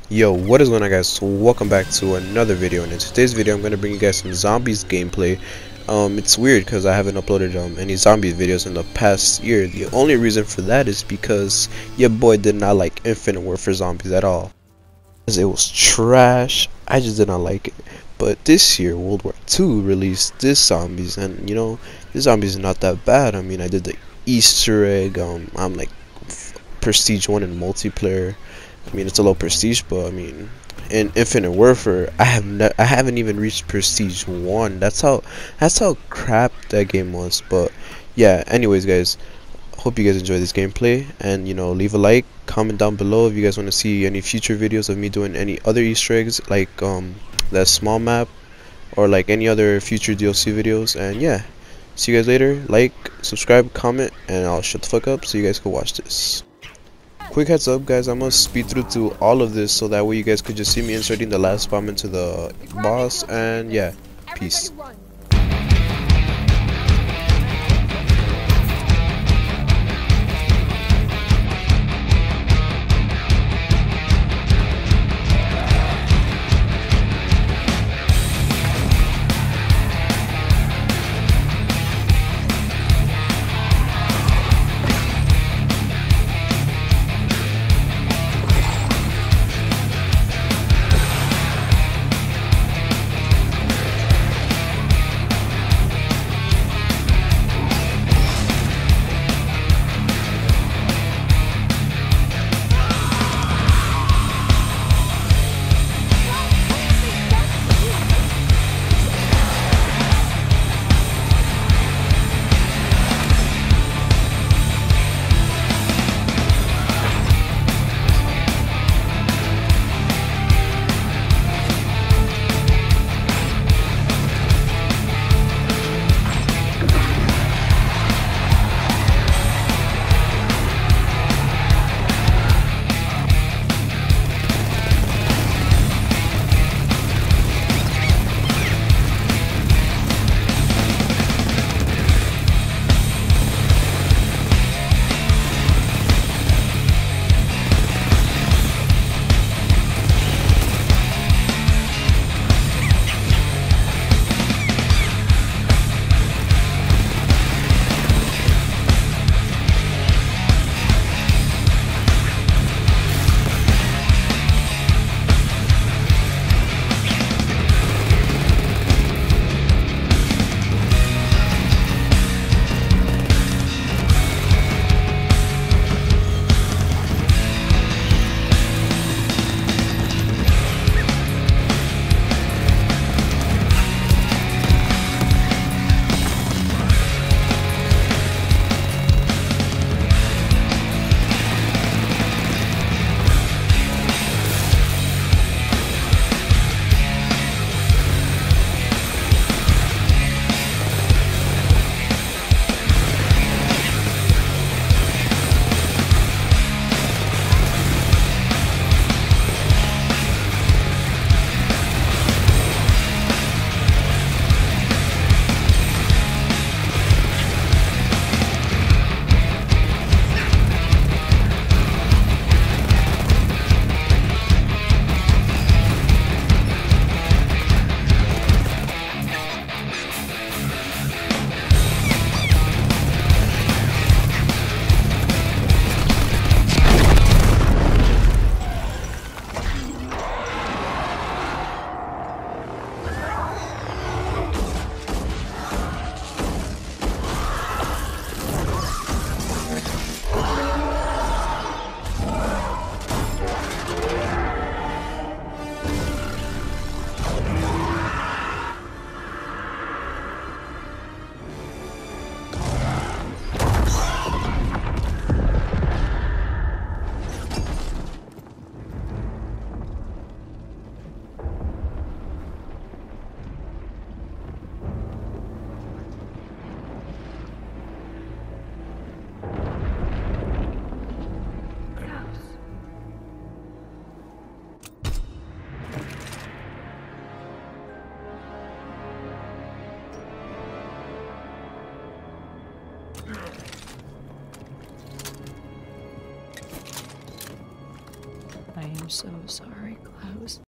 Yo, what is going on, guys? So welcome back to another video, and in today's video I'm going to bring you guys some zombies gameplay. It's weird because I haven't uploaded any zombies videos in the past year. The only reason for that is because your boy did not like Infinite Warfare Zombies at all. It was trash. I just did not like it. But this year World War II released this zombies, and this zombies is not that bad. I mean, I did the Easter egg. I'm like Prestige 1 in multiplayer. I mean, it's a low prestige, but I mean, in Infinite Warfare, I haven't even reached Prestige 1. That's how crap that game was. But yeah, anyways, guys, hope you guys enjoy this gameplay, and leave a like, comment down below if you guys want to see any future videos of me doing any other Easter eggs like that small map, or like any other future DLC videos. And yeah, see you guys later. Like, subscribe, comment, and I'll shut the fuck up so you guys can watch this. Quick heads up, guys, I'm gonna speed through all of this so that way you guys could just see me inserting the last bomb into the boss. And yeah, peace. am so sorry, Klaus.